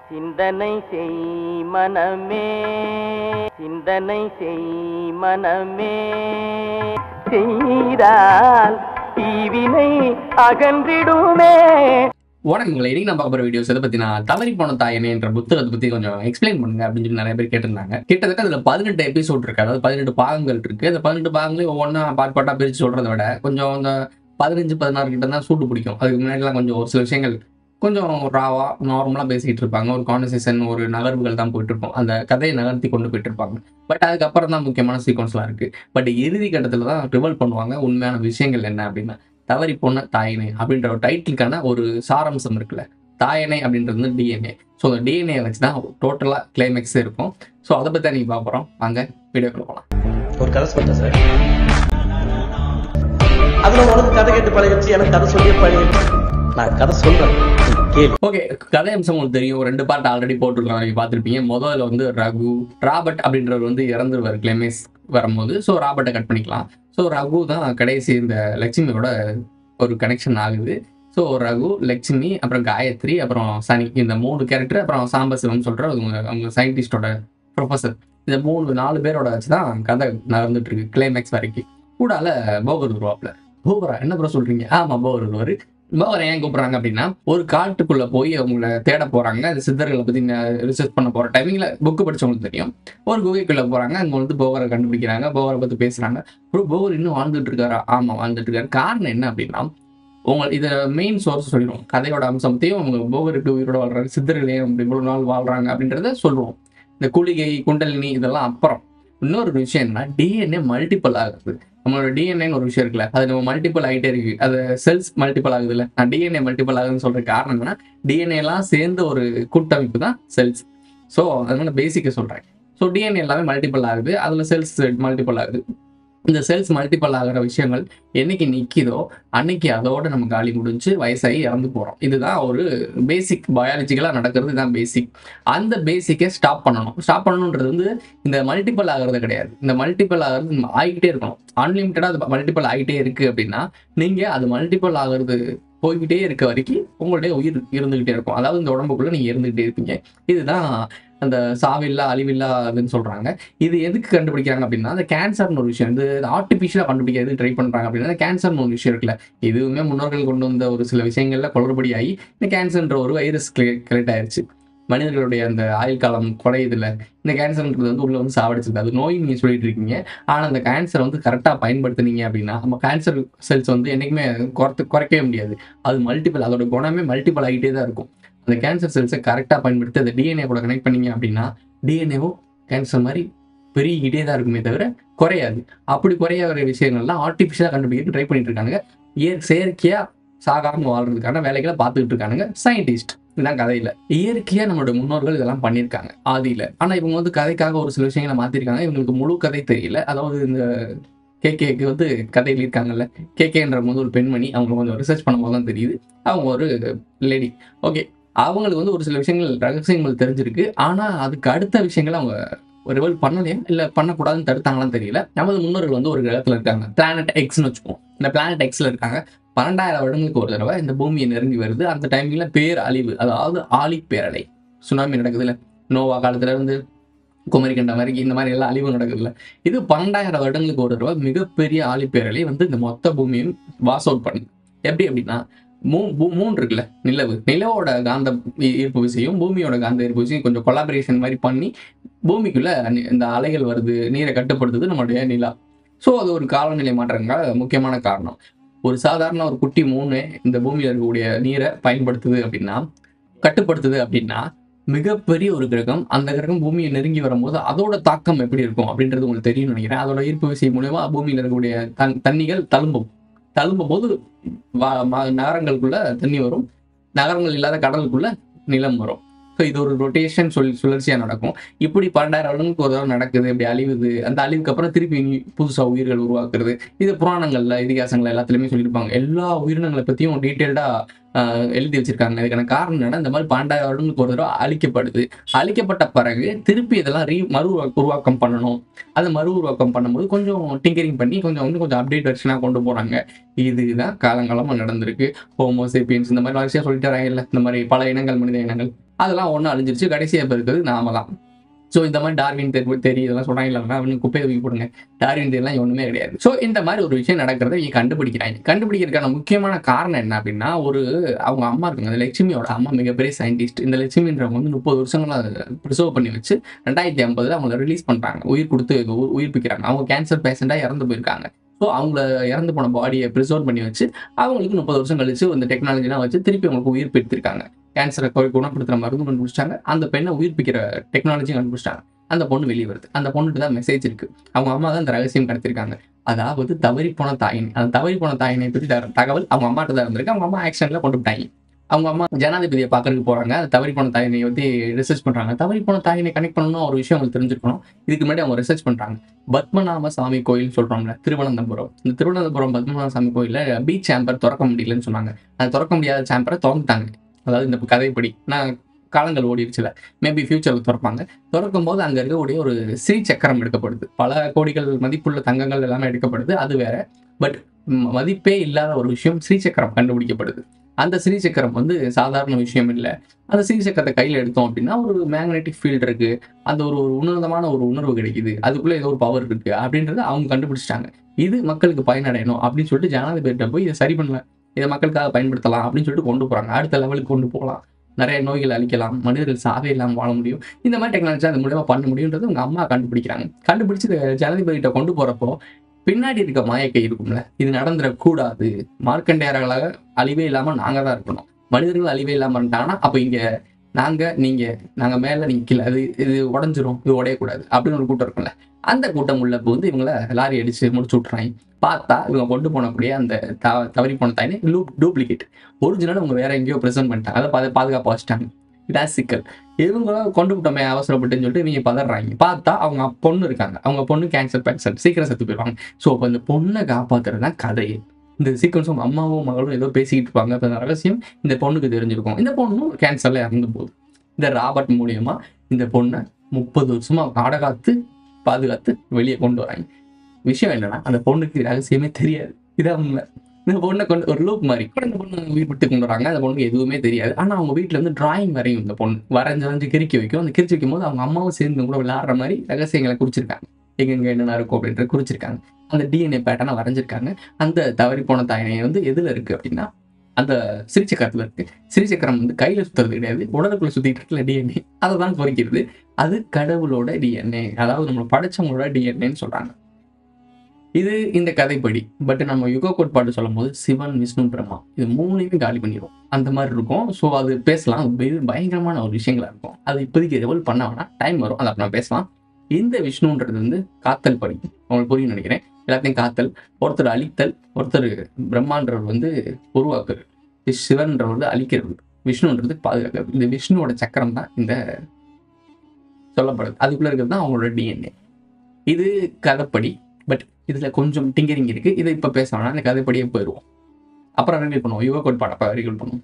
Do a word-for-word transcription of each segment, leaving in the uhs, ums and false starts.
சிந்தனை செய் மனமே, சிந்தனை செய் மனமே, செய்தால் தீவினை அகன்றிடுமே. வணக்கங்களே, இன்னைக்கு நம்ம பார்க்குற வீடியோஸ் எதை பற்றினா தவறி போன தாயனே என்ற புத்தகத்தை பற்றி கொஞ்சம் எக்ஸ்பிளைன் பண்ணுங்க அப்படின்னு சொல்லி நிறைய பேர் கேட்டிருந்தாங்க. கிட்டத்தட்ட அதில் பதினெட்டு எபிசோட் இருக்குது, அதாவது பதினெட்டு பாகங்கள் இருக்குது. அந்த பதினெட்டு பாகங்களையும் ஒவ்வொன்றா பாட் பாட்டாக பிரித்து சொல்கிறத விட கொஞ்சம் அந்த பதினஞ்சு பதினாறு கிட்ட தான் சூட்டு பிடிக்கும். அதுக்கு முன்னாடிலாம் கொஞ்சம் ஒரு சில விஷயங்கள் கொஞ்சம் ராவா நார்மலாக பேசிக்கிட்டு இருப்பாங்க. ஒரு கான்வர்சேஷன், ஒரு நகர்வுகள் தான் போயிட்டு இருப்போம். அந்த கதையை நகர்த்தி கொண்டு போயிட்டு இருப்பாங்க. பட் அதுக்கப்புறம் தான் முக்கியமான சீக்வன்ஸ்லாம் இருக்குது. பட் இறுதி கட்டத்தில் தான் ரிவல் பண்ணுவாங்க உண்மையான விஷயங்கள் என்ன அப்படின்னா. தவறி போன தாயனை அப்படின்ற ஒரு டைட்டிலுக்கான ஒரு சாராம்சம் இருக்குல்ல, தாயனை அப்படின்றது வந்து டிஎன்ஏ. ஸோ அந்த டிஎன்ஏ வச்சு தான் டோட்டலாக கிளைமேக்ஸே இருக்கும். ஸோ அதை பற்றி தான் நீங்கள் பார்க்க போகிறோம். வாங்க வீடியோக்குள்ள போகலாம். ஒரு கதை சொல்லிட்டேன் சார். அதில் உனக்கு கதை கேட்டு பழகிடுச்சு, எனக்கு கதை சொல்லியே பழகிடுச்சு. நான் கதை சொல்றேன். ஓகே, கதை அம்சம் உங்களுக்கு தெரியும். ரெண்டு பார்ட் ஆல்ரெடி போட்டிருக்காங்க, நீங்கள் பார்த்துருப்பீங்க. முதல்ல வந்து ரகு ராபர்ட் அப்படின்றவர் வந்து இறந்துருவார் கிளைமேக்ஸ் வரும்போது. ஸோ ராபர்ட்டை கட் பண்ணிக்கலாம். ஸோ ரகு தான் கடைசி இந்த லட்சுமியோட ஒரு கனெக்ஷன் ஆகுது. ஸோ ரகு, லட்சுமி, அப்புறம் காயத்ரி, அப்புறம் சனி, இந்த மூணு கேரக்டர், அப்புறம் சாம்பசிவம் சொல்கிற அவங்க அவங்க சயின்டிஸ்டோட ப்ரொஃபஸர், இந்த மூணு நாலு பேரோட வச்சு தான் கதை நடந்துட்டு இருக்கு கிளைமேக்ஸ் வரைக்கும். கூடால போகர் வருவாப்ல. போகரா என்ன ப்ரோ சொல்றீங்க? ஆமாம், போகர் வருவார். போகரை ஏன் கூப்பிட்றாங்க அப்படின்னா, ஒரு காட்டுக்குள்ளே போய் அவங்கள தேட போகிறாங்க. அது சித்தர்களை பற்றி ரிசர்ச் பண்ண போகிற டைமிங்கில் புக்கு படித்தவங்களுக்கு தெரியும். ஒரு குகைக்குள்ளே போகிறாங்க. அங்கே வந்து போகரை கண்டுபிடிக்கிறாங்க. போகரை பற்றி பேசுகிறாங்க. ப்ரோ போகர் இன்னும் வாழ்ந்துட்டு இருக்காரா? ஆமாம், வாழ்ந்துட்டு இருக்காரு. காரணம் என்ன அப்படின்னா, உங்க இதை மெயின் சோர்ஸ் சொல்லிடுவோம். கதையோட அம்சத்தையும் அவங்க போகருக்கு உயிரோட வாழ்றாங்க, சித்தர்களையும் இவ்வளோ நாள் வாழ்றாங்க அப்படின்றத சொல்லுவோம். இந்த குளிகை, குண்டலினி இதெல்லாம் அப்புறம். இன்னொரு விஷயம் என்னன்னா, டிஎன்ஏ மல்டிபிள் ஆகுது. நம்மளோட டிஎன்ஏன்னு ஒரு விஷயம் இருக்குல்ல, அது நம்ம மல்டிபிள் ஆகிட்டே இருக்கு. அது செல்ஸ் மல்டிபிள் ஆகுது இல்லை. நான் டிஎன்ஏ மல்டிபிள் ஆகுதுன்னு சொல்ற காரணம் என்னன்னா, டிஎன்ஏ எல்லாம் சேர்ந்த ஒரு கூட்டமைப்பு தான் செல்ஸ். ஸோ அதனால பேசிக்கை சொல்றேன். ஸோ டிஎன்ஏ எல்லாமே மல்டிபிள் ஆகுது, அதுல செல்ஸ் மல்டிபிள் ஆகுது. இந்த செல்ஸ் மல்டிபிள் ஆகிற விஷயங்கள் என்னைக்கு நிற்கிதோ அன்னைக்கு அதோட நம்ம காலி முடிஞ்சு வயசாகி இறந்து போகிறோம். இதுதான் ஒரு பேசிக் பயாலஜிக்கலாக நடக்கிறது. இதுதான் பேசிக். அந்த பேசிக்கை ஸ்டாப் பண்ணணும். ஸ்டாப் பண்ணணுன்றது வந்து இந்த மல்டிபிள் ஆகிறது கிடையாது. இந்த மல்டிபிள் ஆகிறது ஆகிக்கிட்டே இருக்கணும். அன்லிமிட்டடாக அது மல்டிபிள் ஆகிட்டே இருக்குது அப்படின்னா, நீங்கள் அது மல்டிபிள் ஆகிறது போய்கிட்டே இருக்க வரைக்கும் உங்களுடைய உயிர் இருந்துகிட்டே இருக்கும். அதாவது இந்த உடம்புக்குள்ள நீங்க இருந்துகிட்டே இருப்பீங்க. இதுதான் அந்த சாவில்லா அழிவில்லா அதுன்னு சொல்றாங்க. இது எதுக்கு கண்டுபிடிக்கிறாங்க அப்படின்னா, அந்த கேன்சர்னு ஒரு விஷயம், இது ஆர்டிபிஷியலா கண்டுபிடிக்கிறது ட்ரை பண்றாங்க அப்படின்னா, கேன்சர்னு ஒரு விஷயம் இருக்குல்ல, இதுவுமே முன்னோர்கள் கொண்டு வந்த ஒரு சில விஷயங்கள்ல குளறுபடியாகி இந்த கேன்சர்ன்ற ஒரு வைரஸ் கிரியேட் ஆயிருச்சு. மனிதர்களுடைய அந்த ஆயுள் காலம் குறையுதுல, இந்த கேன்சர்ன்றது வந்து உள்ள வந்து சாவடிச்சிருக்கு. அது நோய் நீங்க சொல்லிட்டு இருக்கீங்க. ஆனால் அந்த கேன்சர் வந்து கரெக்டாக பயன்படுத்தினீங்க அப்படின்னா, நம்ம கேன்சர் செல்ஸ் வந்து என்றைக்குமே குறைத்து குறைக்கவே முடியாது. அது மல்டிபிள், அதோட குணமே மல்டிபிள் ஆகிட்டே தான் இருக்கும். அந்த கேன்சர் செல்ஸை கரெக்டாக பயன்படுத்தி அதை டிஎன்ஏ கூட கனெக்ட் பண்ணீங்க அப்படின்னா, டிஎன்ஏவும் கேன்சர் மாதிரி பெருகிக்கிட்டே தான் இருக்குமே தவிர குறையாது. அப்படி குறையாத விஷயங்கள்லாம் ஆர்டிஃபிஷியலாக கண்டுபிடிக்க ட்ரை பண்ணிட்டு இருக்காங்க. ஏ செயற்கையாக சாகாமல் வாழ்றதுக்கான வேலைகளை பார்த்துக்கிட்டு இருக்கானுங்க சயின்டிஸ்ட். இதுதான் கதையில. இயற்கையா நம்மளோட முன்னோர்கள் இதெல்லாம் பண்ணியிருக்காங்க ஆதியில. ஆனா இவங்க வந்து கதைக்காக ஒரு சில விஷயங்களை மாத்திருக்காங்க. இவங்களுக்கு முழு கதை தெரியல. அதாவது இந்த கேகேக்கு வந்து கதையில் இருக்காங்கல்ல, கேகேன்ற போது ஒரு பெண்மணி, அவங்க கொஞ்சம் ரிசர்ச் பண்ணும்போது தான் தெரியுது அவங்க ஒரு லேடி. ஓகே, அவங்களுக்கு வந்து ஒரு சில விஷயங்கள் ரகசியங்கள் தெரிஞ்சிருக்கு. ஆனா அதுக்கு அடுத்த விஷயங்கள் அவங்க ரிவல் பண்ணலையா இல்ல பண்ணக்கூடாதுன்னு தடுத்தாங்களான்னு தெரியல. நமது முன்னோர்கள் வந்து ஒரு கிரகத்துல இருக்காங்க, பிளானட் எக்ஸ்ன்னு வச்சுப்போம். இந்த பிளானட் எக்ஸ்ல இருக்காங்க. பன்னெண்டாயிரம் வருடங்களுக்கு ஒரு தடவை இந்த பூமியை நெருங்கி வருது. அந்த டைம்ல பேர் அழிவு, அதாவது ஆழி பேரலை, சுனாமி நடக்குதுல்ல, நோவா காலத்துல இருந்து குமரிக்கண்டம் வரைக்கும் இந்த மாதிரி எல்லாம் அழிவு நடக்குதுல்ல. இது பன்னெண்டாயிரம் வருடங்களுக்கு ஒரு தடவை மிகப்பெரிய ஆழி பேரலை வந்து இந்த மொத்த பூமியும் வாஷ் அவுட் பண்ணுது. எப்படி அப்படின்னா, மூ மூணு இருக்குல்ல, நிலவு, நிலவோட காந்த ஈர்ப்பு விசையும் பூமியோட காந்த ஈர்ப்பு விசையும் கொஞ்சம் கொலாபரேஷன் மாதிரி பண்ணி பூமிக்குள்ள இந்த அலைகள் வருது, நீரை கட்டுப்படுத்துது நம்மளுடைய நிலா. ஸோ அது ஒரு காலநிலை மாற்றங்கள் முக்கியமான காரணம். ஒரு சாதாரண ஒரு குட்டி மூணு இந்த பூமியில் இருக்கக்கூடிய நீரை பயன்படுத்துது அப்படின்னா, கட்டுப்படுத்துது அப்படின்னா, மிகப்பெரிய ஒரு கிரகம், அந்த கிரகம் பூமியை நெருங்கி வரும்போது அதோட தாக்கம் எப்படி இருக்கும் அப்படின்றது உங்களுக்கு தெரியும்னு நினைக்கிறேன். அதோட ஈர்ப்பு விசை மூலமா பூமியில் இருக்கக்கூடிய தன் தண்ணிகள் தழும்பும் தழும்பும் போது நகரங்களுக்குள்ள தண்ணி வரும், நகரங்கள் இல்லாத கடலுக்குள்ள நிலம் வரும். ஸோ இது ஒரு ரொட்டேஷன் சொல் சுழற்சியாக நடக்கும். இப்படி பன்னெண்டாயிரம் வருடங்களுக்கு ஒரு தடவை நடக்குது, இப்படி அழிவுது. அந்த அழிவுக்கு அப்புறம் திருப்பி புதுசாக உயிர்கள் உருவாக்குறது. இது புராணங்கள்ல, இதிகாசங்கள் எல்லாத்துலேயுமே சொல்லியிருப்பாங்க. எல்லா உயிரினங்களை பற்றியும் டீட்டெயில்டாக எழுதி வச்சிருக்காங்க. இதுக்கான காரணம் என்னன்னா, இந்த மாதிரி பன்னெண்டாயிரம் வருடங்களுக்கு ஒரு தடவை அழிக்கப்படுது. அழிக்கப்பட்ட பிறகு திருப்பி இதெல்லாம் ரீ மறு உருவாக்கம் பண்ணணும். அதை மறு உருவாக்கம் பண்ணும்போது கொஞ்சம் டிங்கரிங் பண்ணி கொஞ்சம் வந்து கொஞ்சம் அப்டேட் வெர்ஷனாக கொண்டு போகிறாங்க. இதுதான் காலங்காலமாக நடந்திருக்கு. ஹோமோசேப்பியன்ஸ் இந்த மாதிரி வரிசையாக சொல்லிட்டு வராங்க இல்லை, இந்த மாதிரி பல இனங்கள், மனித இனங்கள். அதெல்லாம் ஒன்றும் அழிஞ்சிருச்சு. கடைசியாக இப்போ இருக்கிறது நாம தான். ஸோ இந்த மாதிரி டார்வின் தெரி தெரி இதெல்லாம் சொல்கிறாங்க இல்லைன்னா அவனு குப்பையை தூக்கி போடுங்க. டார்வின் தெரியலாம் ஒன்றுமே கிடையாது. ஸோ இந்த மாதிரி ஒரு விஷயம் நடக்கிறத இங்கே கண்டுபிடிக்கிறாங்க. கண்டுபிடிக்கிறதுக்கான முக்கியமான காரணம் என்ன அப்படின்னா, ஒரு அவங்க அம்மா இருக்காங்க, அந்த லட்சுமியோட அம்மா மிகப்பெரிய சயின்டிஸ்ட். இந்த லட்சுமின்றவங்க வந்து முப்பது வருஷங்களாக ப்ரிசர்வ் பண்ணி வச்சு ரெண்டாயிரத்தி ஐம்பதுல அவங்கள ரிலீஸ் பண்ணுறாங்க, உயிர் கொடுத்து உயிர்ப்பிக்கிறாங்க. அவங்க கேன்சர் பேஷண்ட்டாக இறந்து போயிருக்காங்க. ஸோ அவங்கள இறந்து போன பாடியை ப்ரிசர்வ் பண்ணி வச்சு அவங்களுக்கு முப்பது வருஷம் கழிச்சு இந்த டெக்னாலஜிலாம் வச்சு திருப்பி அவங்களுக்கு உயிர்ப்பித்திருக்காங்க. கேன்சரை குணப்படுத்துகிற மருந்து கண்டுபிடிச்சிட்டாங்க. அந்த பெண்ணை உயிர்ப்பிக்கிற டெக்னாலஜியும் கண்டுபிடிச்சிட்டாங்க. அந்த பொண்ணு வெளியே வருது. அந்த பொண்ணுக்கு தான் மெசேஜ் இருக்கு. அவங்க அம்மா தான் இந்த ரகசியம் கடத்திருக்காங்க. அதாவது தவறி போன தாயினி, அந்த தவறி போன தாயினை பற்றி தகவல் அவங்க அம்மாட்ட தான் இருந்திருக்கு. அவங்க அம்மா ஆக்ஷன்ல கொண்டு விட்டாங்க. அவங்க அம்மா ஜனாதிபதியை பார்க்கறதுக்கு போறாங்க. அந்த தவறி போன தாயினை வந்து ரிசர்ச் பண்றாங்க. தவறி போன தாயினை கனெக்ட் பண்ணணும் ஒரு விஷயம் அவங்களுக்கு தெரிஞ்சிருக்கணும். இதுக்கு முன்னாடி அவங்க ரிசர்ச் பண்றாங்க. பத்மநாப சாமி கோயில் சொல்றோம்ல, திருவனந்தபுரம். இந்த திருவனந்தபுரம் பத்மநாப சாமி கோயில பீச் சேம்பர் திறக்க முடியலன்னு சொன்னாங்க. அது திறக்க முடியாத சேம்பரை திறந்துட்டாங்க. அதாவது இந்த கதைப்படி நான் காலங்கள் ஓடிடுச்சுல, மேபி ஃபியூச்சரில் திறப்பாங்க. திறக்கும் போது அங்கே இருக்கக்கூடிய ஒரு ஸ்ரீ சக்கரம் எடுக்கப்படுது. பல கோடிகள் மதிப்புள்ள தங்கங்கள் எல்லாமே எடுக்கப்படுது, அது வேற. பட் மதிப்பே இல்லாத ஒரு விஷயம் ஸ்ரீசக்கரம் கண்டுபிடிக்கப்படுது. அந்த ஸ்ரீசக்கரம் வந்து சாதாரண விஷயம் இல்லை. அந்த ஸ்ரீசக்கரத்தை கையில் எடுத்தோம் அப்படின்னா ஒரு மேக்னெட்டிக் ஃபீல்டு இருக்கு, அந்த ஒரு ஒரு உன்னதமான ஒரு உணர்வு கிடைக்குது, அதுக்குள்ள ஏதோ ஒரு பவர் இருக்கு அப்படின்றத அவங்க கண்டுபிடிச்சிட்டாங்க. இது மக்களுக்கு பயனடையணும் அப்படின்னு சொல்லிட்டு ஜனாதிபதியிட்ட போய் இதை சரி பண்ணல, இதை மக்களுக்காக பயன்படுத்தலாம் அப்படின்னு சொல்லிட்டு கொண்டு போறாங்க. அடுத்த லெவலுக்கு கொண்டு போகலாம், நிறைய நோய்கள் அழிக்கலாம், மனிதர்கள் சாவே இல்லாமல் வாழ முடியும், இந்த மாதிரி டெக்னாலஜி அது மூலமா பண்ண முடியுன்றது உங்க அம்மா கண்டுபிடிக்கிறாங்க. கண்டுபிடிச்சு ஜனாதிபதியிட்ட கொண்டு போறப்போ பின்னாடி இருக்க மாயக்கை இருக்கும்ல, இது நடந்துடக்கூடாது, மார்க்கண்டேயர்களாக அழிவே இல்லாம நாங்க தான் இருக்கணும், மனிதர்கள் அழிவே இல்லாம இருந்தாங்கன்னா அப்ப இங்க நாங்க நீங்க நாங்க மேல நீங்க கீழே, அது இது உடஞ்சிரும், இது உடையக்கூடாது அப்படின்னு ஒரு கூட்டம் இருக்கும்ல. அந்த கூட்டம் உள்ள வந்து இவங்களை லாரி அடிச்சு முடிச்சு விட்டுறாங்க. பார்த்தா இவங்க கொண்டு போனக்கூடிய அந்த தவறி போன தாயினி டூப்ளிகேட், ஒரிஜினல் அவங்க வேற எங்கேயோ ப்ரெசென்ட் பண்ணிட்டாங்க, அதை பாதுகாப்பாக வச்சுட்டாங்க. இதான் சிக்கல். இவங்க கொண்டு விட்டோமே அவசரப்பட்டுன்னு சொல்லிட்டு இவங்க பதறாங்க. பார்த்தா அவங்க பொண்ணு இருக்காங்க, அவங்க பொண்ணு கேன்சர் பேஷண்ட், சீக்கிரம் செத்து போயிடுவாங்க. ஸோ அப்போ இந்த பொண்ணை காப்பாத்துறது தான் கதையே. இந்த சீக்வன்ஸ் அவங்க அம்மாவும் மகளும் ஏதோ பேசிக்கிட்டு இருப்பாங்க. இப்போ ரகசியம் இந்த பொண்ணுக்கு தெரிஞ்சிருக்கும். இந்த பொண்ணும் கேன்சர்ல இறந்து போகுது. இந்த ராபர்ட் மூலியமா இந்த பொண்ணை முப்பது வருஷமா காடகாத்து பாதுகாத்து வெளியே கொண்டு வராங்க. விஷயம் என்னன்னா, அந்த பொண்ணுக்கு ரகசியமே தெரியாது. இதான் உண்மை. இந்த பொண்ணை கொண்டு ஒரு லூப் மாதிரி இந்த பொண்ணு உயிர் விட்டு கொண்டு வராங்க. அந்த பொண்ணுக்கு எதுவுமே தெரியாது. ஆனால் அவங்க வீட்டில் வந்து டிராயிங் வரையும் இந்த பொண்ணு வரைஞ்சி வரைஞ்சி கிறுக்கி வைக்கும். அந்த கிறுக்கி வைக்கும் போது அவங்க அம்மாவும் சேர்ந்து கூட விளையாடுற மாதிரி ரகசியங்களை குறிச்சிருக்காங்க. எங்கெங்க என்னென்ன இருக்கும் அப்படின்ற குறிச்சிருக்காங்க. அந்த டிஎன்ஏ பேட்டர்னை வரைஞ்சிருக்காங்க. அந்த தவறி போன தாயினை வந்து எதுல இருக்கு அப்படின்னா அந்த சிறிச்சக்கரத்துல இருக்கு. சிறிச்சக்கரம் வந்து கையில சுத்துறது கிடையாது, உடலுக்குள்ள சுத்திட்டு இருக்குல்ல டிஎன்ஏ, அதை தான் குறிக்கிறது. அது கடவுளோட டிஎன்ஏ, அதாவது நம்மளை படைச்சவங்களோட டிஎன்ஏன்னு சொல்றாங்க. இது இந்த கதைப்படி. பட் நம்ம யுக கோட்பாடு சொல்லும் போது சிவன், விஷ்ணு, பிரம்மா இது மூணையுமே காலி பண்ணிடும் அந்த மாதிரி இருக்கும். ஸோ அது பேசலாம், பயங்கரமான ஒரு விஷயங்களா இருக்கும். அது இப்போதைக்கு ரெவல் பண்ண வேணா, டைம் வரும், அதை அப்புறம் பேசலாம். இந்த விஷ்ணுன்றது வந்து காத்தல் படி, உங்களுக்கு புரியும் நினைக்கிறேன். எல்லாத்தையும் காத்தல், ஒருத்தர் அழித்தல், ஒருத்தர் பிரம்மான்றவர் வந்து உருவாக்குறது, சிவன்றவர் வந்து அழிக்கிறது, விஷ்ணுன்றது பாதுகாக்கிறது. இந்த விஷ்ணுவோட சக்கரம் தான் இந்த சொல்லப்படுது. அதுக்குள்ள இருக்கிறது தான் அவங்களோட டிஎன்ஏ. இது கதைப்படி. பட் இதுல கொஞ்சம் டிங்கரிங் இருக்கு. இதை இப்ப பேசணும்னா இந்த கதைப்படியே போயிடுவோம். அப்புறம் ரிவீல் பண்ணுவோம், யுக கோட்பாடு அப்ப ரிவீல் பண்ணுவோம்.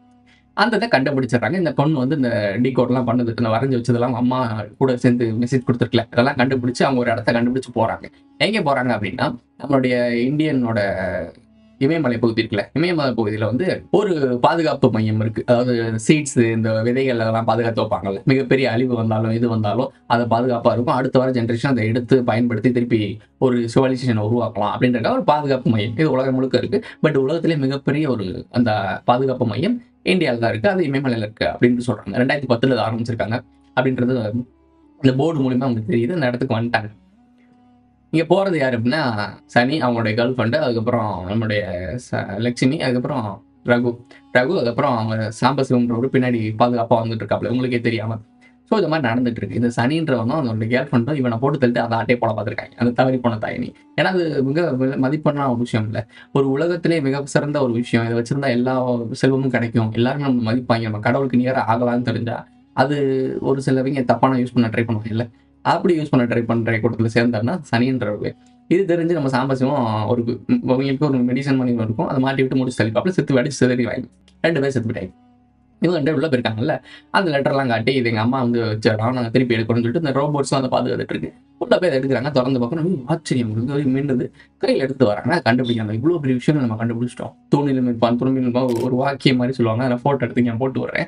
அந்த இதை கண்டுபிடிச்சிடறாங்க. இந்த பொண்ணு வந்து இந்த டி கோட்லாம் பண்ணது, இந்த வரைஞ்சி வச்சதெல்லாம் அம்மா கூட சேர்ந்து மெசேஜ் கொடுத்துருக்கல, அதெல்லாம் கண்டுபிடிச்சு அவங்க ஒரு இடத்த கண்டுபிடிச்சு போறாங்க. எங்கே போறாங்க அப்படின்னா, நம்மளுடைய இந்தியனோட இமயமலை பகுதி இருக்குல்ல, இமயமலை பகுதியில் வந்து ஒரு பாதுகாப்பு மையம் இருக்கு. அதாவது சீட்ஸ், இந்த விதைகள் எல்லாம் பாதுகாத்து வைப்பாங்கல்ல, மிகப்பெரிய அழிவு வந்தாலும் இது வந்தாலும் அதை பாதுகாப்பாக இருக்கும். அடுத்த வர ஜென்ரேஷன் அதை எடுத்து பயன்படுத்தி திருப்பி ஒரு சிவிலைசேஷனை உருவாக்கலாம் அப்படின்றக்க ஒரு பாதுகாப்பு மையம் இது உலகம் முழுக்க இருக்கு. பட் உலகத்திலே மிகப்பெரிய ஒரு அந்த பாதுகாப்பு மையம் இந்தியாவில் தான் இருக்கு, அது இமயமலையில் இருக்கு அப்படின்னு சொல்றாங்க. ரெண்டாயிரத்தி பத்துல அதை ஆரம்பிச்சிருக்காங்க அப்படின்றது இந்த போர்டு மூலியமா அவங்களுக்கு தெரியுது. அந்த இடத்துக்கு வந்துட்டாங்க. இங்கே போகிறது யார் அப்படின்னா சனி, அவங்களுடைய கேர்ள் ஃப்ரெண்டு, அதுக்கப்புறம் நம்மளுடைய லட்சுமி, அதுக்கப்புறம் ரகு ரகு அதுக்கப்புறம் அவங்க சாம்பசிவம்ன்ற பின்னாடி பாதுகாப்பாக வந்துட்டு இருக்காப்புல, உங்களுக்கே தெரியாமல். ஸோ இந்த மாதிரி நடந்துட்டு இருக்கு. இந்த சனின்றவனும் அதோட கேர்ள் ஃப்ரெண்டும் இவனை போட்டு தள்ளிட்டு அதை ஆட்டே போல பார்த்துருக்காங்க, அந்த தவறி போன தாயினி. ஏன்னா அது மிக மதிப்பான ஒரு விஷயம் இல்லை, ஒரு உலகத்திலே மிக சிறந்த ஒரு விஷயம். இதை வச்சிருந்தா எல்லா செல்வமும் கிடைக்கும், எல்லாருமே நம்ம மதிப்பாங்க, நம்ம கடவுளுக்கு நியராக ஆகலான்னு தெரிஞ்சா அது ஒரு சிலவங்க தப்பான யூஸ் பண்ண ட்ரை பண்ணுவாங்க இல்லை, அப்படி யூஸ் பண்ண ட்ரை பண்ணுற கூட்டத்தில் சேர்ந்தாருன்னா சனின்றவங்க. இது தெரிஞ்சு நம்ம சாம்பசிவம் ஒரு அவங்களுக்கு ஒரு மெடிசன் பண்ணி இருக்கும், அதை மாட்டி விட்டு முடிச்சு தள்ளிப்பாப்பில் செத்து அடிச்சு செதறி வாங்கி ரெண்டு பேர் செத்து போயிட்டாங்க. இவங்க ரெண்டு உள்ள போயிருக்காங்கல்ல, அந்த லெட்டர்லாம் காட்டி இது எங்கள் அம்மா வந்து வச்சிடறோம், நாங்கள் திருப்பி எடுக்கணும்னு சொல்லிட்டு இந்த ரோபோட்ஸ்லாம் அதை பாதுகாத்துட்டு இருக்கு. உள்ள போய் எடுக்கிறாங்க, திறந்து பார்க்கணும், ஆச்சரியம் இருந்து மீண்டது கையில் எடுத்து வராங்க, கண்டுபிடிக்காங்க. இவ்வளோ பெரிய விஷயம் நம்ம கண்டுபிடிச்சிட்டோம். தூணில் துணியில் ஒரு வாக்கியம் மாதிரி சொல்லுவாங்க, அதில் ஃபோட்டோ எடுத்து நான் போட்டு வரேன்.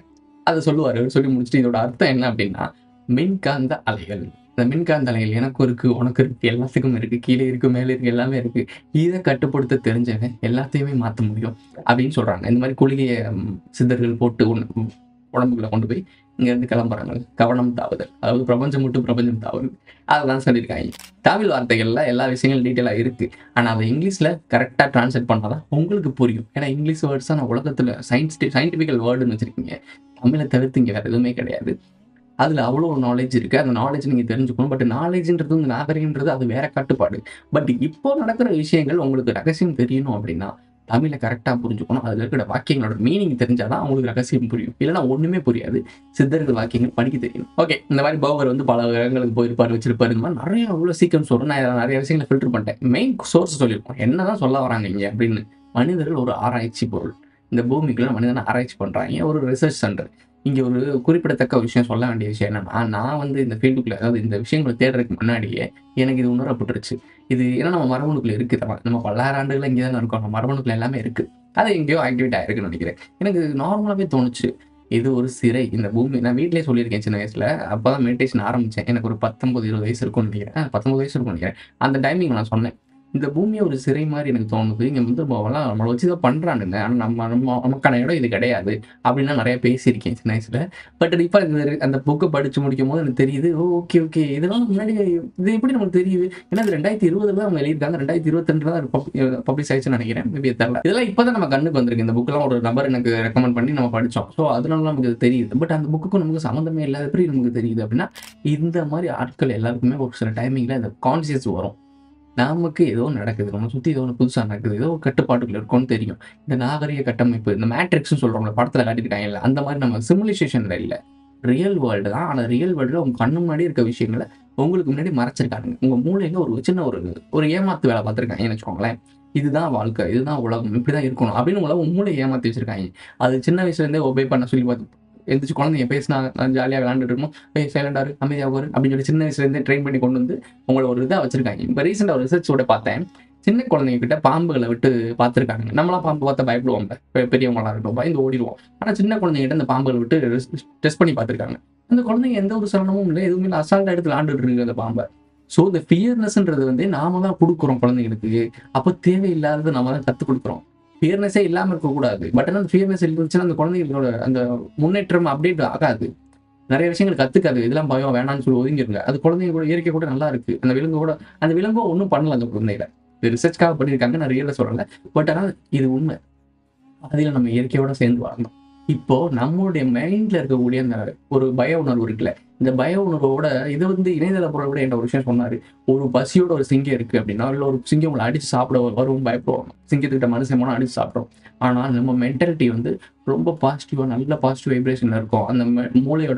அதை சொல்லுவார். சொல்லி முடிச்சுட்டு இதோட அர்த்தம் என்ன அப்படின்னா, மின்காந்த அலைகள். இந்த மின்காந்த அலைகள் எனக்கும் இருக்கு, உனக்கு இருக்கு, எல்லாத்துக்கும் இருக்கு, கீழே இருக்கு, மேலே இருக்கு, எல்லாமே இருக்கு. இதை கட்டுப்படுத்த தெரிஞ்சவன் எல்லாத்தையுமே மாற்ற முடியும் அப்படின்னு சொல்றாங்க. இந்த மாதிரி குளிகையை சித்தர்கள் போட்டு உடம்புக்குள்ள கொண்டு போய் இங்கேருந்து கிளம்புறாங்க. கவனம் தாவுதல், அதாவது பிரபஞ்சம் மட்டும் பிரபஞ்சம் தாவுது, அதெல்லாம் சொல்லியிருக்காங்க. தமிழ் வார்த்தைகள்ல எல்லா விஷயங்களும் டீட்டெயிலாக இருக்கு. ஆனால் அதை இங்கிலீஷில் கரெக்டாக டிரான்ஸ்லேட் பண்ணாதான் உங்களுக்கு புரியும். ஏன்னா இங்கிலீஷ் வேர்ட்ஸ் தான் உலகத்தில் சயின்ஸ் சயின்டிஃபிக்கல் வேர்டுன்னு வச்சிருக்கீங்க. தமிழை தவிர்த்து இங்கே வேறு எதுவுமே கிடையாது. அதில் அவ்வளோ நாலேஜ் இருக்குது. அந்த நாலேஜ் நீங்கள் தெரிஞ்சுக்கணும். பட் நாலேஜ்ன்றது இந்த நாகரிகன்றது அது வேற கட்டுப்பாடு. பட் இப்போ நடக்கிற விஷயங்கள் உங்களுக்கு ரகசியம் தெரியணும் அப்படின்னா தமிழை கரெக்டாக புரிஞ்சுக்கணும். அதில் இருக்கிற வாக்கியங்களோட மீனிங் தெரிஞ்சாதான் உங்களுக்கு ரகசியம் புரியும். இல்லைன்னா ஒன்றுமே புரியாது. சித்தர்கள் வாக்கியங்கள் படிக்க தெரியும். ஓகே, இந்த மாதிரி பௌவர் வந்து பல இடங்களுக்கு போயிருப்பார், வச்சிருப்பாரு. இந்த மாதிரி நிறைய அவ்வளோ சீக்கிரம் சொல்கிறேன். நான் நிறைய விஷயங்களை ஃபில்டர் பண்ணிட்டேன். மெயின் சோர்ஸ் சொல்லியிருக்கோம். என்னதான் சொல்ல வராங்க இங்கே அப்படின்னு. மனிதர்கள் ஒரு ஆராய்ச்சி பொருள். இந்த பூமிக்குள்ள மனிதனை ஆராய்ச்சி பண்ணுறாங்க. ஒரு ரிசர்ச் சென்டர். இங்கே ஒரு குறிப்பிடத்தக்க விஷயம் சொல்ல வேண்டிய விஷயம் என்னன்னா, நான் வந்து இந்த ஃபீல்டுக்குள்ள, அதாவது இந்த விஷயங்களை தேடுறதுக்கு முன்னாடியே எனக்கு இது உணரப்பட்டுருச்சு. இது ஏன்னா நம்ம மரபணுக்குள்ள இருக்குது. நம்ம பல்லாயிரம் ஆண்டுகள் இங்கே தானே இருக்கோம். நம்ம மரபணுக்குள்ள எல்லாமே இருக்குது. அது எங்கேயோ ஆக்டிவேட் ஆகிருக்குன்னு நினைக்கிறேன். எனக்கு நார்மலாகவே தோணுச்சு, இது ஒரு சிறை. இந்த பூமி நான் வீட்டிலேயே சொல்லியிருக்கேன் சின்ன வயசில். அப்போ தான் மெடிடேஷன் ஆரம்பித்தேன். எனக்கு ஒரு பத்தொம்பது இருபது வயசு இருக்கும்னு நினைக்கிறேன். பத்தொம்பது வயசு இருக்கும்னு நினைக்கிறேன். அந்த டைமிங் நான் சொன்னேன், இந்த பூமியை ஒரு சிறை மாதிரி எனக்கு தோணுது. இங்கே வந்து போகலாம் நம்மளை வச்சு தான் பண்ணுறானுங்க. ஆனால் நம்ம நம்ம நமக்கான இடம் இது கிடையாது அப்படின்னா நிறைய பேசியிருக்கேன் சின்ன வயசில். பட் இப்போ அந்த புக்கை படித்து முடிக்கும் போது எனக்கு தெரியுது, ஓ ஓகே ஓகே இதெல்லாம் முன்னாடி இது எப்படி நமக்கு தெரியுது? ஏன்னா இது ரெண்டாயிரத்தி இருபதுல தான் அவங்க எழுதியிருக்காங்க. ரெண்டாயிரத்தி இருபத்தி ரெண்டு தான் பப்ளிஷ் ஆயிடுச்சுன்னு நினைக்கிறேன். மேபி தெரியல. இதெல்லாம் இப்போ தான் நம்ம கண்ணுக்கு வந்திருக்கு. இந்த புக்கெல்லாம் ஒரு நபர் எனக்கு ரெக்கமெண்ட் பண்ணி நம்ம படித்தோம். ஸோ அதனால நமக்கு இது தெரியுது. பட் அந்த புக்குக்கும் நமக்கு சம்மந்தமே இல்லாத எப்படி நமக்கு தெரியுது அப்படின்னா, இந்த மாதிரி ஆட்கள் எல்லாருக்குமே ஒரு சில டைமிங்கில் இந்த கான்சியஸ் வரும். நமக்கு ஏதோ நடக்குது, நம்ம சுற்றி ஏதோ ஒன்று புதுசாக நடக்குது, ஏதோ ஒரு கட்டுப்பாட்டுக்குள்ள இருக்கும்னு தெரியும். இந்த நாகரிக கட்டமைப்பு, இந்த மேட்ரிக்ஸ்னு சொல்கிறவங்கள படத்தில் காட்டியிருக்காங்க இல்லை, அந்த மாதிரி நம்ம சிமுலேஷனில் இல்லை, ரியல் வேர்ல்டு தான். ஆனால் ரியல் வேர்ல்டில் உங்கள் கண்ணு முன்னாடி இருக்க விஷயங்களை உங்களுக்கு முன்னாடி மறைச்சிருக்காங்க. உங்கள் மூளையில் ஒரு சின்ன ஒரு ஒரு ஏமாத்து வேலை பார்த்துருக்காங்கன்னு வச்சுக்கோங்களேன். இதுதான் வாழ்க்கை, இதுதான் உலகம், இப்படி தான் இருக்கணும் அப்படின்னு உலகம் மூளை ஏமாற்றி வச்சிருக்காங்க. அது சின்ன வயசுலேருந்தே ஒபே பண்ண சொல்லி பார்த்து எந்திரிச்சு குழந்தைங்க பேசினா ஜாலியாக விளாண்டுட்டு இருக்கணும், ஏய் சைலண்டாரு அமைதியாக வரும் அப்படின்னு சொல்லி சின்ன வயசுலேருந்தே ட்ரெயின் பண்ணி கொண்டு வந்து உங்களை ஒரு இதாக வச்சிருக்காங்க. இப்போ ரீசெண்டாக ஒரு ரிசர்ச்சோட பார்த்தேன், சின்ன குழந்தைங்க கிட்ட பாம்புகளை விட்டு பார்த்துருக்காங்க. நம்மளாம் பாம்பு பார்த்தா பயப்படுவோம், பெரியவங்களா இருக்கட்டும் பயந்து ஓடிடுவோம். ஆனால் சின்ன குழந்தைங்கிட்ட அந்த பாம்புகளை விட்டு டெஸ்ட் பண்ணி பார்த்துருக்காங்க. அந்த குழந்தைங்க எந்த ஒரு சலனமும் இல்லை, எதுவுமே இல்லை, அசால்ட்டாக எடுத்து விளாண்டுட்டு இருக்கு அந்த பாம்பை. ஸோ இந்த ஃபியர்னஸ்ன்றது வந்து நாம தான் கொடுக்குறோம் குழந்தைங்களுக்கு. அப்போ தேவையில்லாதது நம்ம தான் கற்றுக் கொடுக்குறோம். ஃபியர்னஸே இல்லாமல் இருக்கக்கூடாது. பட் ஆனால் அந்த ஃபியர்னஸ் இருந்துச்சுன்னா அந்த குழந்தைங்களோட அந்த முன்னேற்றம் அப்டேட் ஆகாது. நிறைய விஷயங்கள் கற்றுக்காது. இதெல்லாம் பயம் வேணான்னு சொல்லி ஒதுங்கிருங்க. அது குழந்தைங்க கூட இயற்கை கூட நல்லா இருக்கு. அந்த விலங்கோட அந்த விலங்கோ ஒன்றும் பண்ணல அந்த குழந்தைகளை. இது ரிசர்ச்காக பண்ணியிருக்காங்க, நான் ரியலாக சொல்லலை. பட் ஆனால் இது உண்மை. அதில் நம்ம இயற்கையோட சேர்ந்து வாழ்ந்தோம். இப்போ நம்மளுடைய மைண்ட்ல இருக்கக்கூடிய அந்த ஒரு பய உணர்வு இருக்குல்ல, இந்த பய உணர்வோட இது வந்து இணையதள பொருளை விட என்ற ஒரு விஷயம் சொன்னாரு. ஒரு பசியோட ஒரு சிங்கம் இருக்கு அப்படின்னா, இல்லை ஒரு சிங்கம் உங்களை அடிச்சு சாப்பிட வரும் பயப்படுவோம். சிங்கத்துக்கிட்ட மனுஷன் போனால் அடிச்சு சாப்பிட்றோம். ஆனால் நம்ம மென்டாலிட்டி வந்து ரொம்ப பாசிட்டிவா, நல்ல பாசிட்டிவ் வைப்ரேஷன்ல இருக்கும். அந்த மூளையோட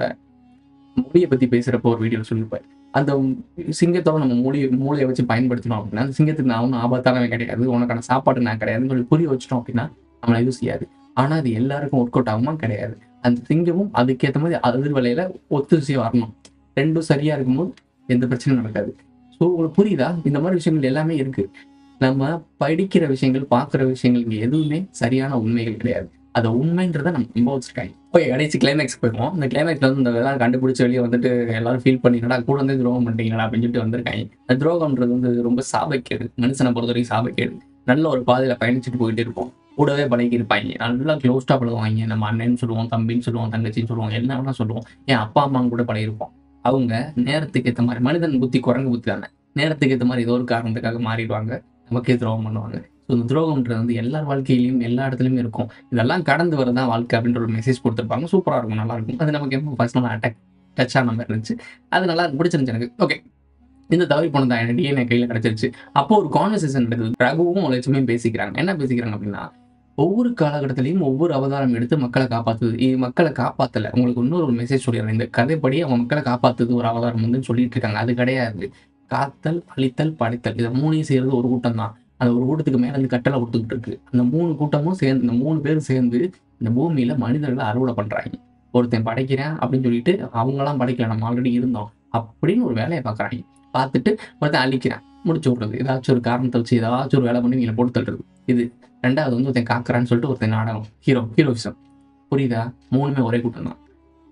மொழியை பத்தி பேசுறப்போ ஒரு வீடியோ சொல்லியிருப்பாரு. அந்த சிங்கத்தோட நம்ம மூலியை மூளையை வச்சு பயன்படுத்தினோம் அப்படின்னா, அந்த சிங்கத்துக்கு நான் ஒன்றும் ஆபத்தானவே கிடையாது, உனக்கான சாப்பாடு நான் கிடையாதுன்னு சொல்லி புரிய வச்சிட்டோம் அப்படின்னா நம்மளை எதுவும் செய்யாது. ஆனால் அது எல்லாருக்கும் ஒர்க் அவுட் ஆகுமா? கிடையாது. அந்த சிங்கமும் அதுக்கேற்ற மாதிரி அதிர்வலையில ஒத்துசி வரணும். ரெண்டும் சரியா இருக்கும்போது எந்த பிரச்சனையும் நடக்காது. ஸோ உங்களுக்கு புரியுதா? இந்த மாதிரி விஷயங்கள் எல்லாமே இருக்கு. நம்ம படிக்கிற விஷயங்கள், பார்க்குற விஷயங்கள் இங்கே எதுவுமே சரியான உண்மைகள் கிடையாது. அதை உண்மைன்றதை நம்ம நம்ப வச்சிருக்காங்க. ஓகே, கடைசி கிளைமேக்ஸ் போயிடுவோம். இந்த கிளைமேக்ஸ்ல வந்து இந்த இதெல்லாம் கண்டுபிடிச்ச வெளியே வந்துட்டு எல்லாரும் ஃபீல் பண்ணிங்கடா, கூட வந்து துரோகம் பண்ணிட்டீங்களா அப்படின்னு சொல்லிட்டு வந்திருக்காங்க. அந்த துரோகம்ன்றது வந்து ரொம்ப சாபக்கேடு. மனுஷனை பொறுத்த வரைக்கும் சாபக்கேடு. நல்ல ஒரு பாதையில பயணிச்சுட்டு போயிட்டு இருப்போம். கூடவே பழகி இருப்பாங்க, நல்லா க்ளோஸ்டாக பழகுவாங்க. நம்ம அண்ணன்னு சொல்லுவோம், தம்பின்னு சொல்லுவோம், தங்கச்சின்னு சொல்லுவோம், என்ன வேணா சொல்லுவோம். என் அப்பா அம்மாங்க கூட பழகிருப்போம். அவங்க நேரத்துக்கு ஏற்ற மாதிரி, மனிதன் புத்தி குரங்கு புத்தி தானே, நேரத்துக்கு ஏற்ற மாதிரி ஏதோ ஒரு காரணத்துக்காக மாறிடுவாங்க, நமக்கே துரோகம் பண்ணுவாங்க. ஸோ இந்த துரோகம்ன்றது வந்து எல்லார் வாழ்க்கையிலையும் எல்லா இடத்துலையுமே இருக்கும். இதெல்லாம் கடந்து வரதான் வாழ்க்கை அப்படின்ற ஒரு மெசேஜ் கொடுத்துருப்பாங்க. சூப்பராக இருக்கும், நல்லா இருக்கும். அது நமக்கு என்ன பர்சனலாக அட்டாக் டச் ஆன மாதிரி இருந்துச்சு. அது நல்லா பிடிச்சிருந்துச்சு எனக்கு. ஓகே, இந்த தவறி போன தான் எனக்கு டிஎன்ஏ கையில் கிடச்சிருச்சு. அப்போ ஒரு கான்வர்சேஷன் நடக்குது. ரகுவும் லட்சுமியும் பேசிக்கிறாங்க. என்ன பேசிக்கிறாங்க அப்படின்னா, ஒவ்வொரு காலகட்டத்திலையும் ஒவ்வொரு அவதாரம் எடுத்து மக்களை காப்பாற்றுது. இது மக்களை காப்பாற்றலை. உங்களுக்கு இன்னொரு ஒரு மெசேஜ் சொல்லிடுறேன். இந்த கதைப்படி அவங்க மக்களை காப்பாற்றுது ஒரு அவதாரம் வந்து சொல்லிட்டு இருக்காங்க. அது கிடையாது. காத்தல், அழித்தல், படைத்தல், இதை மூணையும் செய்யறது ஒரு கூட்டம் தான். அந்த ஒரு கூட்டத்துக்கு மேல இருந்து கட்டளை கொடுத்துக்கிட்டு இருக்கு. அந்த மூணு கூட்டமும் சேர்ந்து, இந்த மூணு பேரும் சேர்ந்து இந்த பூமியில மனிதர்களை அறுவடை பண்றாங்க. ஒருத்தன் படைக்கிறேன் அப்படின்னு சொல்லிட்டு அவங்களாம் படைக்கல, நம்ம ஆல்ரெடி இருந்தோம் அப்படின்னு ஒரு வேலையை பார்க்குறாங்க. பார்த்துட்டு ஒருத்தன் அழிக்கிறான், முடிச்சு விட்றது. ஏதாச்சும் ஒரு காரணத்தை வச்சு ஏதாச்சும் ஒரு வேலை பண்ணி நீங்களை போட்டு தள்ளுறது. இது ரெண்டாவது வந்து ஒருத்தன் காக்குறான்னு சொல்லிட்டு ஒருத்தன் நாடகம், ஹீரோ ஹீரோயிசம். புரியுதா? மூணுமே ஒரே கூட்டம் தான்.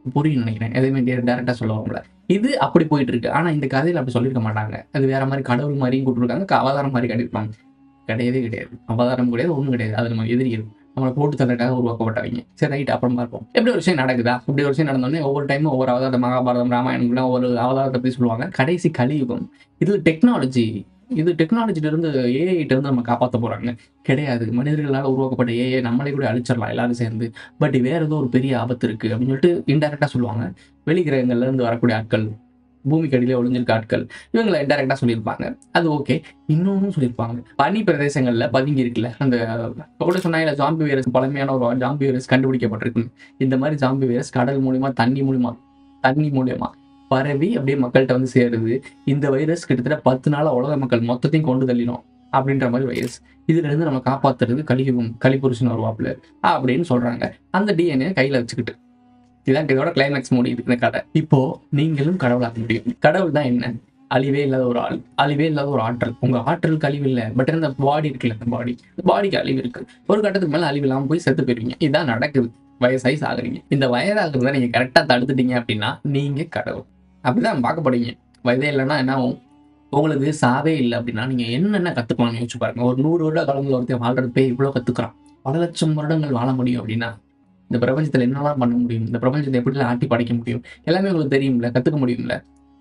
புரியும் நினைக்கிறேன், எதுவுமே டேரெக்டாக சொல்லுவாங்கள. இது அப்படி போயிட்டு இருக்கு. ஆனால் இந்த கதையில் அப்படி சொல்லியிருக்க மாட்டாங்க. அது வேற மாதிரி கடவுள் மாதிரியும் கூப்பிட்டுருக்காங்க, அவதாரம் மாதிரி கட்டியிருப்பாங்க. கிடையவே கிடையாது, அவதாரம் கிடையாது, ஒன்றும் கிடையாது. அது நம்ம எதிரிகள் நம்மளை போட்டு தள்ளக்காக உருவாக்கப்பட்டவங்க. சரி ரைட், அப்புறம் பார்ப்போம். எப்படி ஒரு விஷயம் நடக்குதா? இப்படி ஒரு விஷயம் நடந்தோடனே ஒவ்வொரு டைமும் ஒவ்வொரு அவதாரம், மகாபாரதம், ராமாயணம்லாம் ஒரு அவதாரத்தை பற்றி சொல்லுவாங்க. கடைசி கலியுகம். இது டெக்னாலஜி, இது டெக்னாலஜில இருந்து ஏஐட்ட இருந்து நம்ம காப்பாற்ற போறாங்க. கிடையாது, மனிதர்களால் உருவாக்கப்பட்ட ஏஐ நம்மளே கூட அழிச்சிடலாம் எல்லாரும் சேர்ந்து. பட் வேற ஏதோ ஒரு பெரிய ஆபத்து இருக்கு அப்படின்னு சொல்லிட்டு இன்டெரக்டா சொல்லுவாங்க. வெளிக்கிரகங்கள்ல இருந்து வரக்கூடிய ஆட்கள், பூமிக்கு அடியிலே ஒளிஞ்சிருக்க ஆட்கள், இவங்களை இன்டெரக்டா சொல்லியிருப்பாங்க. அது ஓகே. இன்னொன்னும் சொல்லியிருப்பாங்க, பனி பிரதேசங்கள்ல பதுங்கி இருக்குல்ல, அந்த கூட சொன்னாங்க ஜாம்பி வைரஸ், பழமையான ஒரு ஜாம்பி வைரஸ் கண்டுபிடிக்கப்பட்டிருக்கு. இந்த மாதிரி ஜாம்பி வைரஸ் கடல் மூலியமா, தண்ணி மூலியமா தண்ணி மூலியமா பரவி அப்படியே மக்கள்கிட்ட வந்து சேருது. இந்த வைரஸ் கிட்டத்தட்ட பத்து நாள உலக மக்கள் மொத்தத்தையும் கொண்டு தள்ளிடும் அப்படின்ற மாதிரி வைரஸ். இதுல இருந்து நம்ம காப்பாத்துறது கலியுகம், கலிபுருஷன் வருவாப்புல அப்படின்னு சொல்றாங்க. அந்த டிஎன்ஏ கையில வச்சுக்கிட்டு இதான் இதோட கிளைமேக்ஸ் முடியுது இந்த கதை. இப்போ நீங்களும் கடவுளாக முடியும். கடவுள் தான் என்ன? அழிவே இல்லாத ஒரு ஆள், அழிவே இல்லாத ஒரு ஆற்றல். உங்க ஆற்றலுக்கு அழிவு இல்லை, பட் இந்த பாடி இருக்குல்ல, இந்த பாடி பாடிக்கு அழிவு இருக்கு. ஒரு கட்டத்துக்கு மேல அழிவு இல்லாமல் போய் செத்து போயிருவீங்க. இதுதான் நடக்குது. வயசாகி சாகுறீங்க. இந்த வயதாகிறத நீங்க கரெக்டா தடுத்துட்டீங்க அப்படின்னா நீங்க கடவுள் அப்படிதான் பார்க்கப்படுவீங்க. வயதே இல்லைன்னா என்ன ஆகும்? உங்களுக்கு சாவே இல்லை அப்படின்னா நீங்க என்னென்ன கத்துக்கலாம்னு யோசிச்சு பாருங்க. ஒரு நூறு வருட காலங்கள் ஒருத்தர் வாழ்றதுப்பே இவ்வளவு கத்துக்கிறான். பல லட்சம் வருடங்கள் வாழ முடியும் அப்படின்னா இந்த பிரபஞ்சத்துல என்னெல்லாம் பண்ண முடியும், இந்த பிரபஞ்சத்தை எப்படிலாம் ஆட்டி படைக்க முடியும், எல்லாமே உங்களுக்கு தெரியும்ல, கத்துக்க முடியும்ல.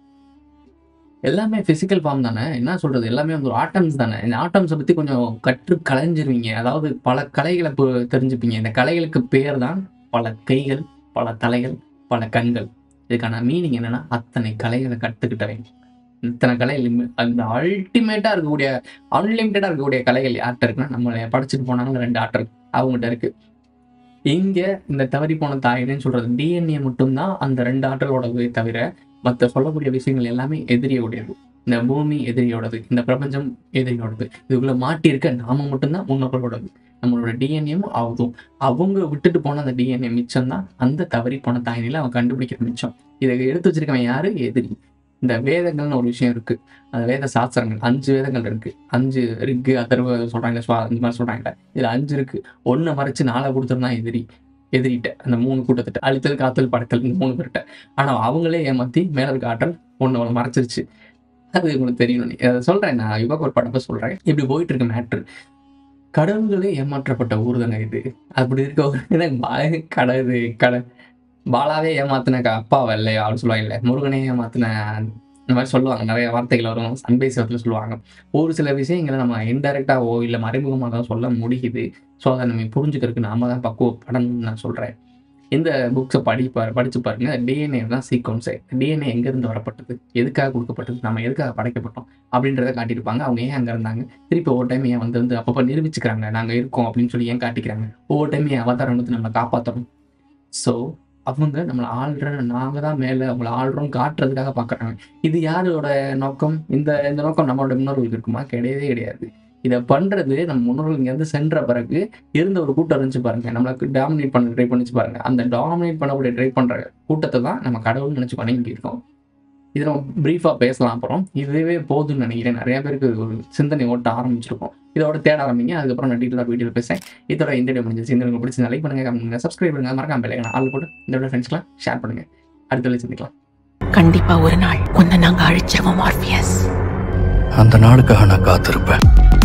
எல்லாமே பிசிக்கல் ஃபார்ம் தானே, என்ன சொல்றது, எல்லாமே வந்து ஒரு ஆட்டம்ஸ் தானே. இந்த ஆட்டம்ஸை பத்தி கொஞ்சம் கற்று கலைஞ்சிருவீங்க. அதாவது பல கலைகளை தெரிஞ்சுப்பீங்க. இந்த கலைகளுக்கு பேர் தான் பல கைகள், பல தலைகள், பல கண்கள். இதுக்கான மீனிங் என்னன்னா, அத்தனை கலைகளை கற்றுக்கிட்டவங்க. இத்தனை கலை அந்த அல்டிமேட்டா இருக்கக்கூடிய, அன்லிமிட்டடா இருக்கக்கூடிய கலைகள் யார்கிட்ட இருக்குன்னா, நம்மளை படிச்சுட்டு போனாங்க ரெண்டு ஆற்றல் அவங்ககிட்ட இருக்கு. இங்க இந்த தவறி போன தாயின்னு சொல்றது டிஎன்ஏ மட்டும்தான் அந்த ரெண்டு ஆற்றலோடவே தவிர மற்ற சொல்லக்கூடிய விஷயங்கள் எல்லாமே எதிரியோடையது. இந்த பூமி எதிரியோடது, இந்த பிரபஞ்சம் எதிரியோடது. இதுக்குள்ள மாட்டி இருக்க நாம மட்டும்தான் முன்னோர்களோடது. நம்மளோட டிஎன்ஏவும் ஆகுதும். அவங்க விட்டுட்டு போன அந்த டிஎன்ஏ மிச்சம் தான் அந்த தவறி போன தாயினில அவன் கண்டுபிடிக்கிற மிச்சம். இதை எடுத்து வச்சிருக்கவன் யாரு? எதிரி. இந்த வேதங்கள்னு ஒரு விஷயம் இருக்கு. அந்த வேத சாஸ்திரங்கள் அஞ்சு வேதங்கள் இருக்கு. அஞ்சு ரிக்கு, அதர்வ சொல்றாங்க, ஸ்வா அந்த மாதிரி சொல்றாங்க. இதுல அஞ்சு இருக்கு. ஒன்னை மறைச்சு நாளை கொடுத்துருந்தா எதிரி. எதிரிட்ட அந்த மூணு கூட்டத்திட்ட அழித்தல், காத்தல், படைத்தல், இந்த மூணு பேர்கிட்ட. ஆனா அவங்களே ஏமாத்தி மேல இருக்க ஆற்றல் ஒன்னு ஒன்று மறைச்சிருச்சு. அது உங்களுக்கு தெரியணும். அதை சொல்றேன், நான் யுவக் ஒரு படப்ப சொல்றேன். இப்படி போயிட்டு இருக்க மேட்ரு. கடவுள்களே ஏமாற்றப்பட்ட ஊர் தானே இது. அப்படி இருக்க கடவுது கடை பாலாவே ஏமாத்தின அப்பாவை இல்லையா அப்படின்னு சொல்லுவாங்க. இல்லை முருகனே ஏமாத்தின இந்த மாதிரி சொல்லுவாங்க. நிறைய வார்த்தைகள் வரும், அன்பேசத்தில் சொல்லுவாங்க. ஒரு சில விஷயங்களை நம்ம இன்டைரக்டாவோ இல்லை மறைமுகமாக தான் சொல்ல முடியுது. ஸோ அதை நம்ம புரிஞ்சுக்கிறதுக்கு நாம தான் பக்குவப்படணும்னு நான் சொல்கிறேன். இந்த புக்ஸை படிப்பார் படிச்சு பாருங்க. டிஎன்ஏ தான் சீக்வன்ஸே. டிஎன்ஏ எங்கேருந்து வரப்பட்டது, எதுக்காக கொடுக்கப்பட்டது, நம்ம எதுக்காக படைக்கப்பட்டோம் அப்படின்றத காட்டியிருப்பாங்க. அவங்க ஏன் அங்கே இருந்தாங்க, திருப்பி ஒவ்வொரு டைம் ஏன் வந்து வந்து அப்பப்போ நிரூபிச்சுக்கிறாங்க நாங்கள் இருக்கோம் அப்படின்னு சொல்லி ஏன் காட்டிக்கிறாங்க. ஒவ்வொரு டைம் ஏன் அவதாரம் வந்து நம்மளை காப்பாற்றணும். ஸோ அவங்க நம்மளை ஆள்ற, நாங்கள் தான் மேலே அவங்கள ஆள்றோம் காட்டுறதுக்காக பார்க்குறாங்க. இது யாரோட நோக்கம்? இந்த இந்த நோக்கம் நம்மளோட முன்னோர்களுக்கு இருக்குமா? கிடையவே கிடையாது. இதை பண்ணுறது நம்ம முன்னோர்கள் இங்கேருந்து சென்ற பிறகு இருந்த ஒரு கூட்டம் இருந்துச்சு பாருங்க, நம்மளுக்கு டாமினேட் பண்ண ட்ரை பண்ணிச்சு பாருங்க. அந்த டாமினேட் பண்ணக்கூடிய ட்ரை பண்ணுற கூட்டத்தை தான் நம்ம கடவுள்னு நினச்சி பண்ணிக்கிட்டு இருக்கோம். இதை நம்ம ப்ரீஃபாக பேசலாம். அப்புறம் இதுவே போதுன்னு நினைக்கிறேன். நிறைய பேருக்கு ஒரு சிந்தனை ஓட்ட ஆரம்பிச்சிருக்கோம். இதோட தேட ஆரம்பிங்க. அதுக்கப்புறம் நான் டீட்டெயிலாக வீடியோவில் பேசுகிறேன். இதோட இந்த வீடியோ முடிஞ்சிச்சு. இந்த உங்களுக்கு பிடிச்சி லைக் பண்ணுங்க, கமெண்ட் பண்ணுங்க, சப்ஸ்கிரைப் பண்ணுங்க, மறக்காம பெல் ஐகானை ஆல் போட்டு இந்த ஃப்ரெண்ட்ஸ்க்குலாம் ஷேர் பண்ணுங்க. அடுத்த வீடியோவில் சந்திக்கலாம். கண்டிப்பா ஒரு நாள் உன்னை நாங்க அழிச்சிருவோம் மார்பியஸ். அந்த நாளுக்காக நான் காத்திருப்பேன்.